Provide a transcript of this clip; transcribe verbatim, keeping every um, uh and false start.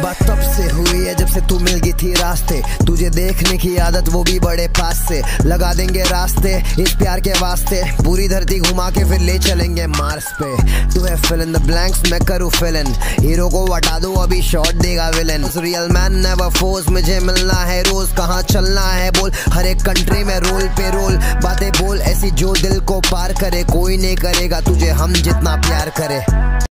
बात तब से हुई है जब से तू मिल गई थी रास्ते, तुझे देखने की आदत वो भी बड़े पास से। लगा देंगे रास्ते इस प्यार के वास्ते, पूरी धरती घुमा के फिर ले चलेंगे मार्स पे। तू है फिल इन द ब्लैंक्स, मैं करूँ फिल इन, हीरो को हटा दो अभी शॉट देगा villain. Real man never force, मुझे मिलना है रोज, कहाँ चलना है बोल, हर एक कंट्री में रोल पे रोल। बातें बोल ऐसी जो दिल को पार करे, कोई नहीं करेगा तुझे हम जितना प्यार करे।